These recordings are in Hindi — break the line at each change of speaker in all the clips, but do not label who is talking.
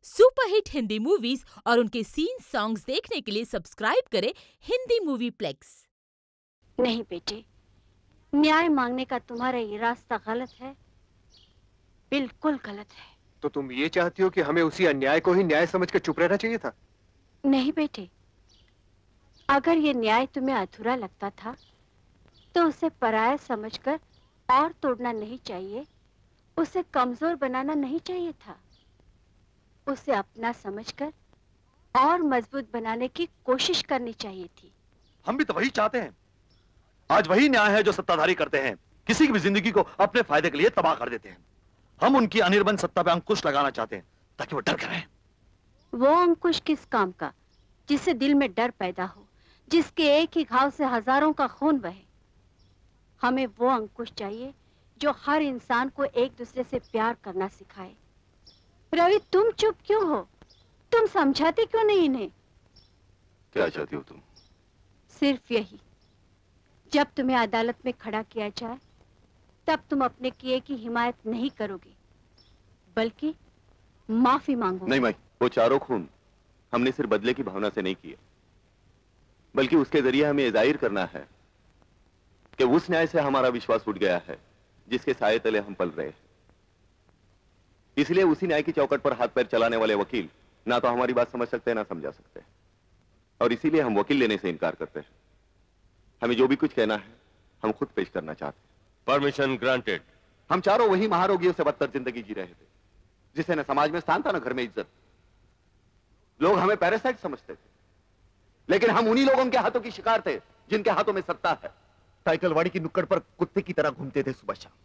सुपरहिट हिंदी मूवीज और उनके सीन सॉन्ग्स देखने के लिए सब्सक्राइब करें हिंदी मूवी प्लेक्स।
नहीं बेटे, न्याय मांगने का तुम्हारा ये रास्ता गलत है, बिल्कुल गलत है।
तो तुम ये चाहती हो कि हमें उसी अन्याय को ही न्याय समझकर चुप रहना चाहिए था?
नहीं बेटे, अगर ये न्याय तुम्हें अधूरा लगता था तो उसे पराया समझकर और तोड़ना नहीं चाहिए, उसे कमजोर बनाना नहीं चाहिए था, उसे अपना समझकर और मजबूत बनाने की कोशिश करनी चाहिए थी।
हम भी तो वही चाहते हैं। आज वही न्याय है जो सत्ताधारी करते हैं, किसी की भी जिंदगी को अपने फायदे के लिए तबाह कर देते हैं। हम उनकी अनिर्बन सत्ता पे अंकुश लगाना चाहते हैं ताकि वो डर करें।
वो अंकुश किस काम का जिससे दिल में डर पैदा हो, जिसके एक ही घाव से हजारों का खून बहे। हमें वो अंकुश चाहिए जो हर इंसान को एक दूसरे से प्यार करना सिखाए। रवि, तुम चुप क्यों हो? तुम समझाते क्यों नहीं इन्हें?
क्या चाहती हो तुम?
सिर्फ यही, जब तुम्हें अदालत में खड़ा किया जाए तब तुम अपने किए की हिमायत नहीं करोगे, बल्कि माफी मांगोगे।
नहीं माई, वो चारों खून हमने सिर्फ बदले की भावना से नहीं किए, बल्कि उसके जरिए हमें जाहिर करना है कि उस न्याय से हमारा विश्वास उठ गया है जिसके साए तले हम पल रहे हैं। इसलिए उसी न्याय की चौकट पर हाथ पैर चलाने वाले वकील ना तो हमारी बात समझ सकते हैं ना समझा सकते हैं, और इसीलिए हम वकील लेने से इनकार करते हैं। हमें जो भी कुछ कहना है हम खुद पेश करना चाहते हैं।
Permission granted.
हम चारों वही महारोगियों से बदतर जिंदगी जी रहे थे, जिसे न समाज में स्थान था न घर में इज्जत। लोग हमें पैरासाइट समझते थे, लेकिन हम उन्हीं लोगों के हाथों की शिकार थे जिनके हाथों में सत्ता है। साइकिलवाड़ी की नुक्कड़ पर कुत्ते की तरह घूमते थे सुबह शाम।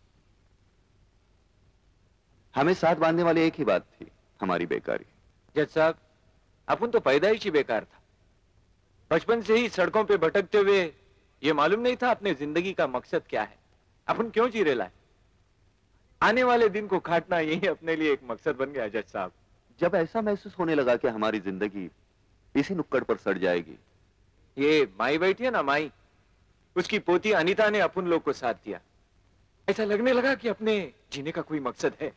हमें साथ बांधने वाली एक ही बात थी, हमारी बेकारी।
जज साहब, अपन तो पैदाइश ही बेकार था। बचपन से ही सड़कों पे भटकते हुए ये मालूम नहीं था अपने जिंदगी का मकसद क्या है, अपन क्यों जी रहे। आने वाले दिन को काटना यही अपने लिए एक मकसद बन गया। जज साहब,
जब ऐसा महसूस होने लगा कि हमारी जिंदगी इसी नुक्कड़ पर सड़ जाएगी।
ये माई बैठी है ना, माई, उसकी पोती अनीता ने अपन लोग को साथ दिया। ऐसा लगने लगा कि अपने जीने का कोई मकसद है।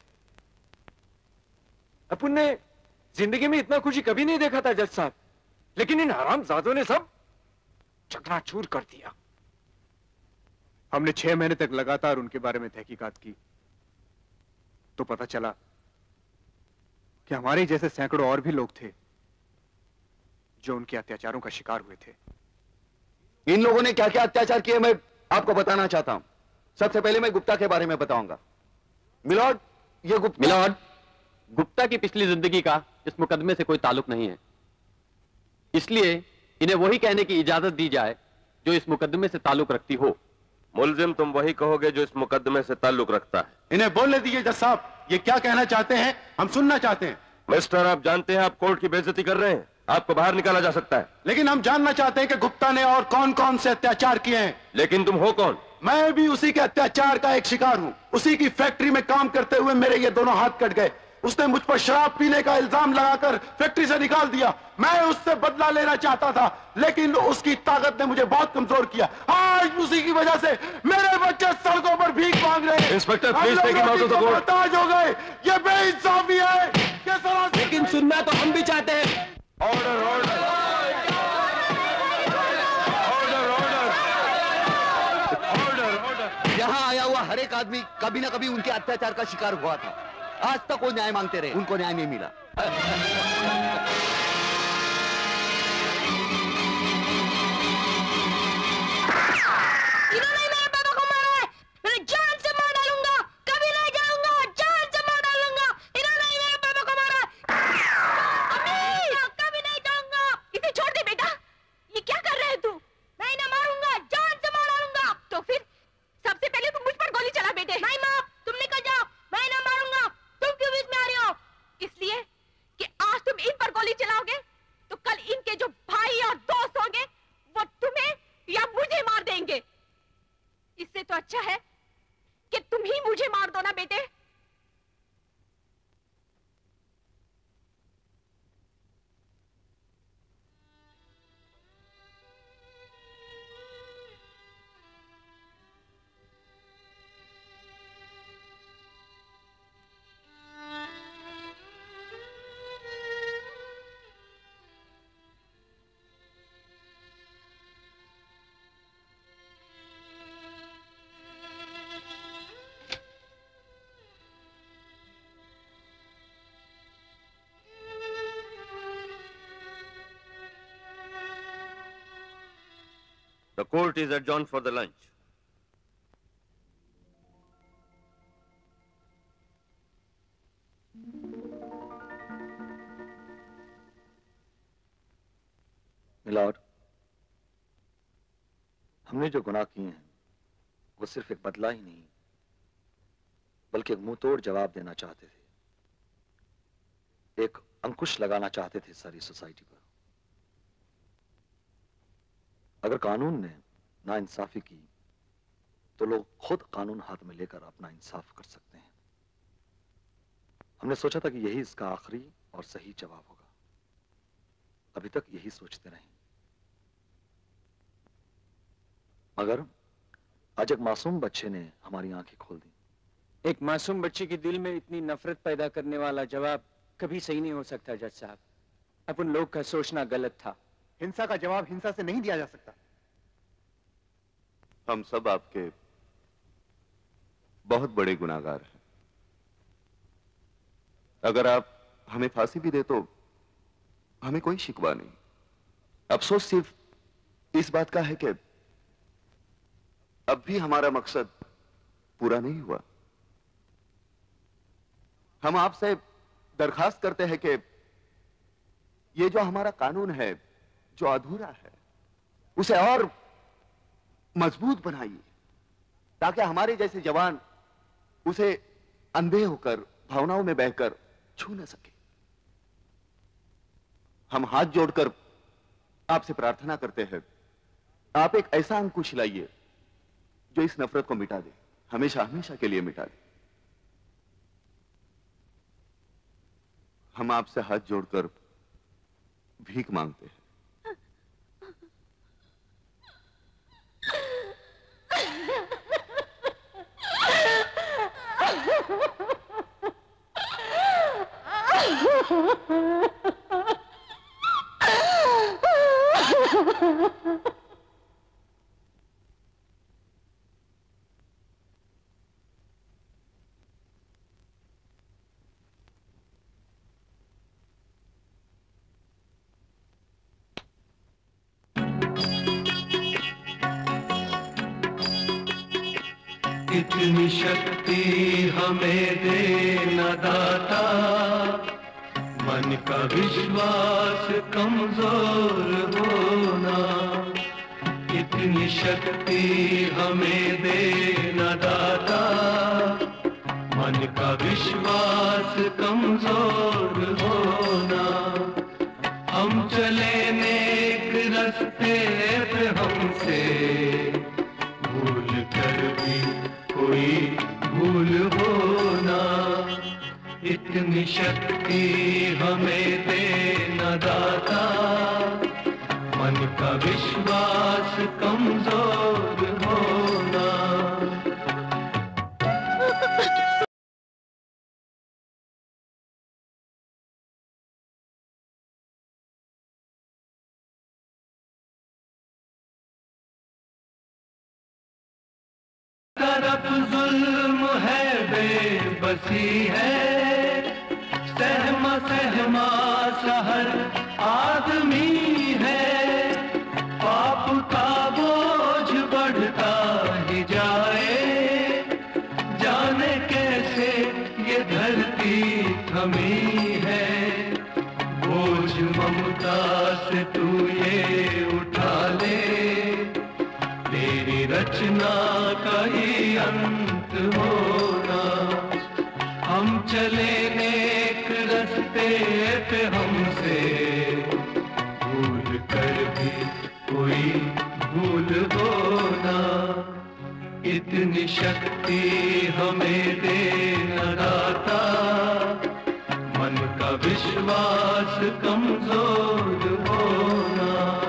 अपन ने जिंदगी में इतना खुशी कभी नहीं देखा था जज साहब, लेकिन इन हरामजादों ने सब चकनाचूर कर दिया। हमने 6 महीने तक लगातार उनके बारे में तहकीकात की तो पता चला कि हमारे जैसे सैकड़ों और भी लोग थे जो उनके अत्याचारों का शिकार हुए थे।
इन लोगों ने क्या क्या अत्याचार किए मैं आपको बताना चाहता हूं। सबसे पहले मैं गुप्ता के बारे में बताऊंगा। मिलॉर्ड, ये
मिलॉर्ड, गुप्ता की पिछली जिंदगी का इस मुकदमे से कोई ताल्लुक नहीं है, इसलिए इन्हें वही कहने की इजाजत दी जाए जो इस मुकदमे से ताल्लुक रखती हो।
मुलजिम तुम वही कहोगे जो इस मुकदमे से ताल्लुक रखता है।
इन्हें बोलने दीजिए जज साहब, ये क्या कहना चाहते हैं हम सुनना चाहते हैं।
मिस्टर, आप जानते हैं आप कोर्ट की बेइज्जती कर रहे हैं, आपको बाहर निकाला जा सकता है।
लेकिन हम जानना चाहते हैं कि गुप्ता ने और कौन कौन से अत्याचार किए हैं।
लेकिन तुम हो कौन?
मैं भी उसी के अत्याचार का एक शिकार हूं। उसी की फैक्ट्री में काम करते हुए मेरे ये दोनों हाथ कट गए। उसने मुझ पर शराब पीने का इल्जाम लगाकर फैक्ट्री से निकाल दिया। मैं उससे बदला लेना चाहता था, लेकिन उसकी ताकत ने मुझे बहुत कमजोर किया। आज उसी की वजह से मेरे बच्चे सड़कों पर भीख मांग रहे हैं।
Inspector, please take him out of the court.
मोहताज हो गए, ये बेइंसाफी है।
लेकिन सुनना तो हम भी चाहते हैं।
ऑर्डर, ऑर्डर,
यहां आया हुआ हर एक आदमी कभी ना कभी उनके अत्याचार का शिकार हुआ था। आज तक वो न्याय मांगते रहे, उनको न्याय नहीं मिला।
इन्होंने मेरे पापा को मारा है, मैं जान से मार डालूंगा, कभी नहीं जाऊंगा, जान से मार डालूंगा। इन्होंने मेरे पापा को मारा है। अम्मी, कभी नहीं जाऊंगा। इसे छोड़ दे बेटा, ये क्या कर रहे है तू? मैं इन्हें मारूंगा, जान से मार डालूंगा। तो फिर सबसे पहले तुम मुझ पर गोली चला बेटे। नहीं माँ, तुम निकल जाओ, मैं इन्हें मारूंगा। तुम क्यों बीच में आ रहे हो? इसलिए कि आज
The court is adjourned for the lunch.
My lord, हमने जो गुनाह किए हैं वो सिर्फ एक बदला ही नहीं बल्कि एक मुंह तोड़ जवाब देना चाहते थे, एक अंकुश लगाना चाहते थे सारी सोसाइटी पर। अगर कानून ने नाइंसाफी की तो लोग खुद कानून हाथ में लेकर अपना इंसाफ कर सकते हैं। हमने सोचा था कि यही इसका आखिरी और सही जवाब होगा। अभी तक यही सोचते रहे, मगर आज एक मासूम बच्चे ने हमारी आंखें खोल दी।
एक मासूम बच्चे के दिल में इतनी नफरत पैदा करने वाला जवाब कभी सही नहीं हो सकता जज साहब। अपन लोग का सोचना गलत था।
हिंसा का जवाब हिंसा से नहीं दिया जा सकता।
हम सब आपके बहुत बड़े गुनाहगार हैं। अगर आप हमें फांसी भी दे तो हमें कोई शिकवा नहीं। अफसोस सिर्फ इस बात का है कि अब भी हमारा मकसद पूरा नहीं हुआ। हम आपसे दरखास्त करते हैं कि ये जो हमारा कानून है, जो अधूरा है, उसे और मजबूत बनाइए ताकि हमारे जैसे जवान उसे अंधे होकर, भावनाओं में बहकर छू न सके। हम हाथ जोड़कर आपसे प्रार्थना करते हैं, आप एक ऐसा अंकुश लाइए जो इस नफरत को मिटा दे, हमेशा हमेशा के लिए मिटा दे। हम आपसे हाथ जोड़कर भीख मांगते हैं।
इतनी शक्ति हमें देना दाता, मन का विश्वास कमजोर होना। इतनी शक्ति हमें देना दाता, मन का विश्वास कमजोर होना। हम चले नेक रास्ते पे, हमसे भूल कर भी कोई भूल होना। इतनी शक्ति हमें देना दाता, मन का विश्वास कमजोर होना। तरफ जुल्म है, बेबसी है, सहमा सहमा सहर आदमी है। पाप का बोझ बढ़ता ही जाए, जाने कैसे ये धरती थमी है। बोझ ममता से तू ये उठा ले, तेरी रचना का ही अंत होना। हम चले नेक रास्ते पे, हमसे भूल कर भी कोई भूल होना। इतनी शक्ति हमें देना दाता, मन का विश्वास कमजोर होना।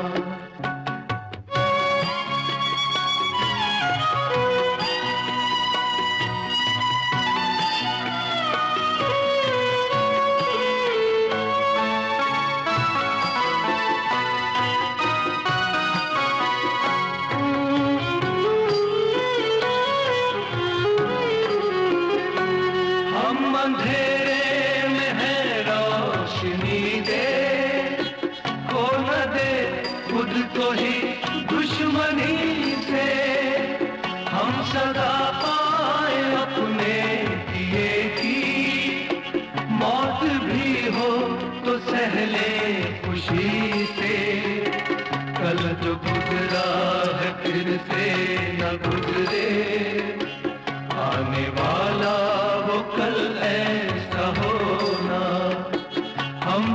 अंधेरे में है रोशनी दे, खो न दे खुद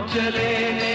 चले